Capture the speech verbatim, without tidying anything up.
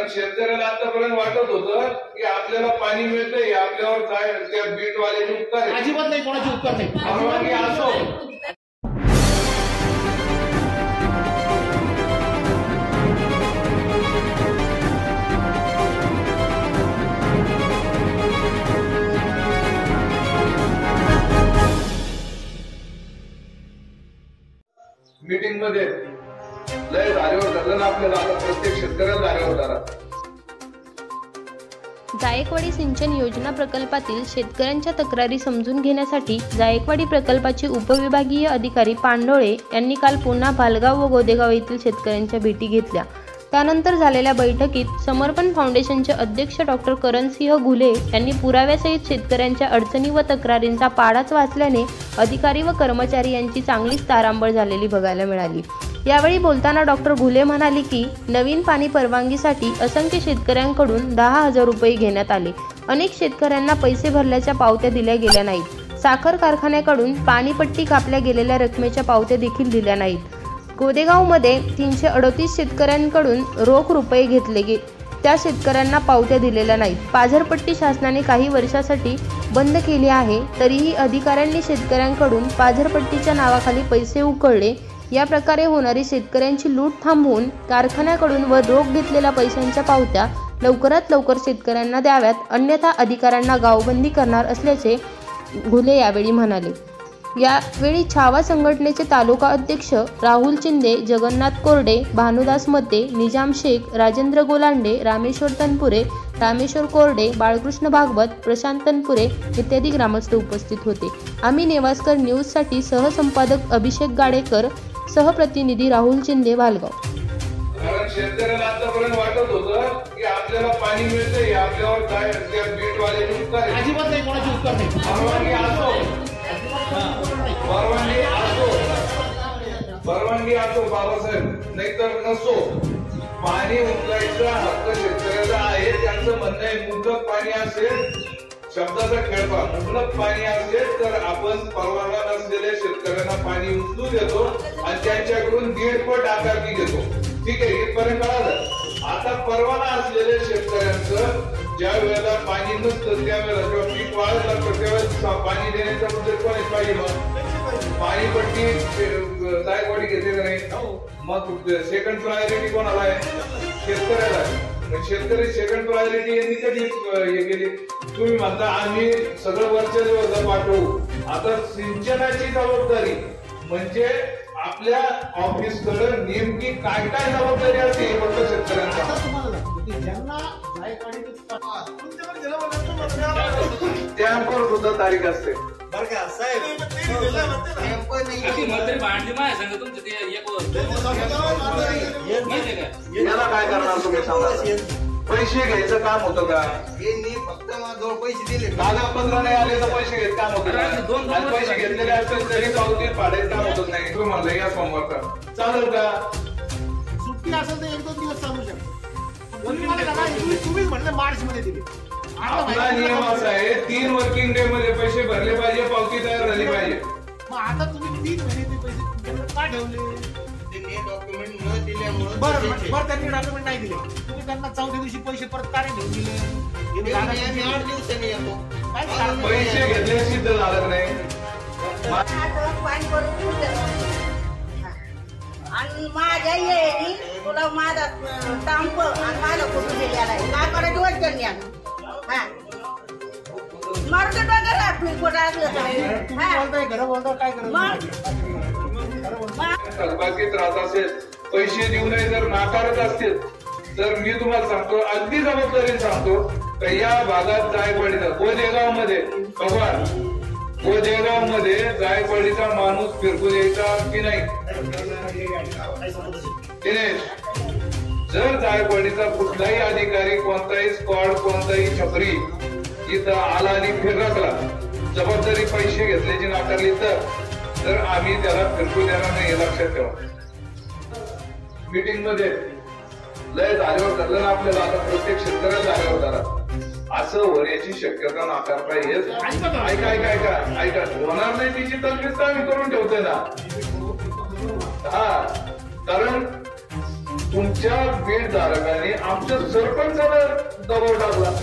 कारण शेतकऱ्याला आतापर्यंत वाटत होतं की आपल्याला पाणी मिळतंय, आपल्यावर काय त्या बीटवाल्याचे उपकार आहे. अजिबात नाही, कोणाचे उपकार नाही. परवानगी असो. मीटिंग मध्ये लय धारेवर धरलं ना आपल्याला, आता प्रत्येक शेतकऱ्याला धारेवर धरा. जायकवाडी सिंचन योजना प्रकल्पातील शेतकऱ्यांच्या तक्रारी समजून घेण्यासाठी जायकवाडी प्रकल्पाचे उपविभागीय अधिकारी पांडोळे यांनी काल पुन्हा भालगाव व गोदेगाव येथील शेतकऱ्यांच्या भेटी घेतल्या. त्यानंतर झालेल्या बैठकीत समर्पण फाउंडेशनचे अध्यक्ष डॉक्टर करणसिंह घुले यांनी पुराव्यासहित शेतकऱ्यांच्या अडचणी व तक्रारींचा पाडाच वाचल्याने अधिकारी व कर्मचारी यांची चांगलीच तारांबळ झालेली बघायला मिळाली. यावेळी बोलताना डॉक्टर घुले म्हणाले की नवीन पाणी परवानगीसाठी असंख्य शेतकऱ्यांकडून दहा हजार रुपये घेण्यात आले. अनेक शेतकऱ्यांना पैसे भरल्याच्या पावत्या दिल्या गेल्या नाहीत. साखर कारखान्याकडून पाणीपट्टी कापल्या गेलेल्या रकमेच्या पावत्या देखील दिल्या नाहीत. गोदेगावमध्ये तीनशे अडतीस शेतकऱ्यांकडून रोख रुपये घेतले गे त्या शेतकऱ्यांना पावत्या दिलेल्या नाहीत. पाझरपट्टी शासनाने काही वर्षासाठी बंद केली आहे, तरीही अधिकाऱ्यांनी शेतकऱ्यांकडून पाझरपट्टीच्या नावाखाली पैसे उकळले. या प्रकारे होणारी शेतकऱ्यांची लूट थांबवून कारखान्याकडून व रोख घेतलेल्या पैशांच्या पावत्या लवकरात लवकर शेतकऱ्यांना द्याव्यात, अन्यथा अधिकाऱ्यांना गावबंदी करणार असल्याचे घुले यावेळी म्हणाले. यावेळी छावा संघटनेचे तालुका अध्यक्ष राहुल चिंदे, जगन्नाथ कोरडे, भानुदास मते, निजाम शेख, राजेंद्र गोलांडे, रामेश्वर तनपुरे, रामेश्वर कोरडे, बाळकृष्ण भागवत, प्रशांत तनपुरे इत्यादी ग्रामस्थ उपस्थित होते. आम्ही नेवास्कर न्यूजसाठी सहसंपादक अभिषेक गाडेकर, सहप्रतिनिधी राहुल चिंदे, भालगाव. कारण शेतकऱ्याला आतापर्यंत वाटत होतं की आपल्याला पाणी मिळतंय, आपल्यावर काय त्या बीटवाल्याचे उपकार आहे. अजिबात नाही, कोणाचे उपकार नाही. परवानगी असो परवानगी असो परवानगी असो बाबासाहेब, नाहीतर नसो, पाणी उचलायचा हक्क शेतकऱ्याचा आहे. त्यांचं म्हणणं आहे मुबलक पाणी असेल, शब्दाचा खेळपा, मुबलक पाणी असेल तर आपण परवाना नसलेल्या शेतकऱ्यांना पाणी उचलू देतो आणि त्यांच्याकडून दीडपट आकारणी घेतो. ठीक आहे, इथपर्यंत कळालं. आता परवाना असलेल्या शेतकऱ्यांचं ज्या वेळेला पाणी नसतं त्यावेळेला जेव्हा पीक वाढत लागतं त्यावेळेस पाणी देण्याचा मुद्दे कोणीच पाहिजे. मग पाणीपट्टी जायकवाडी घेते का नाही, मग सेकंड प्रायोरिटी कोणाला आहे? शेतकऱ्याला. शेतकरी सेकंड प्रायोरिटी यांनी कधी हे केली? तुम्ही म्हणता आम्ही सगळं वरच्या दिवस पाठवू. आता सिंचनाची जबाबदारी म्हणजे आपल्या ऑफिसकडे नेमकी काय काय जबाबदारी असते हे फक्त शेतकऱ्यांचा. स्टॅम्पवर सुद्धा तारीख असते बरं का साहेब. याला काय करणार तुम्ही सांगा? पैसे घ्यायचं काम होतं का? फक्त माझ्याजवळ पैसे दिले, कागदपत्र नाही आले तर पैसे घेत काम होतं. पैसे घेतलेले असतील तरी पावती पाडायचं काम होत नाही. तुम्ही म्हणलं या सोमवारचा चालेल का? सुट्टी असेल तर एक दोन दिवस चालू शकतो. तुम्हीच म्हणलं मार्च मध्ये दिली. आपला नियम असा आहे तीन वर्किंग डे मध्ये पैसे भरले पाहिजे, पावती तयार झाली पाहिजे. मग आता तुम्ही तीन महिने पैसे तुमच्याकडे का ठेवले? डॉक्युमेंट न दिल्यामुळे बरं बरं त्यांनी डॉक्युमेंट नाही दिले, तुम्ही त्यांना चौथ्या दिवशी पैसे परत का नाही घेऊन दिले? आठ दिवसांनी येतो. पैसे घेतले सिद्ध झालं नाही. आणि माझ्या येणी तुला माझा स्टाम्प आणि माझा फोटो दिलेला आहे. काय करायचं वाटतं या मारुती डोक्याला तुम्ही फोटो असलं घर बोलता काय थकबाकीत राहत असेल, पैसे देऊ नये जर नाकारत असतील तर मी तुम्हाला सांगतो, अगदी जबाबदारी सांगतो तर या भागात जायकवाडीचा गोदेगाव मध्ये भगवान गोदेगाव मध्ये जायकवाडीचा माणूस फिरकून यायचा की नाही? दिनेश, जर जायकवाडीचा कुठलाही अधिकारी, कोणताही स्क्वॉड, कोणताही छपरी इथं आला आणि फिरकला, जबाबदारी पैसे घेतल्याची नाकारली तर तर आम्ही त्याला फिरकू देणार नाही हे लक्षात ठेवा. मीटिंग मध्ये लय धारेवर धरलं ना आपल्याला, आता प्रत्येक शेतकऱ्याला धारेवर धरा असं होण्याची शक्यता नाकारता येत. ऐका ऐका ऐका ऐका होणार नाही तिची तकलीफ आम्ही करून ठेवतोय ना. हा, कारण तुमच्या बीड धारकाने आमच्या सरपंचाला दबाव टाकला.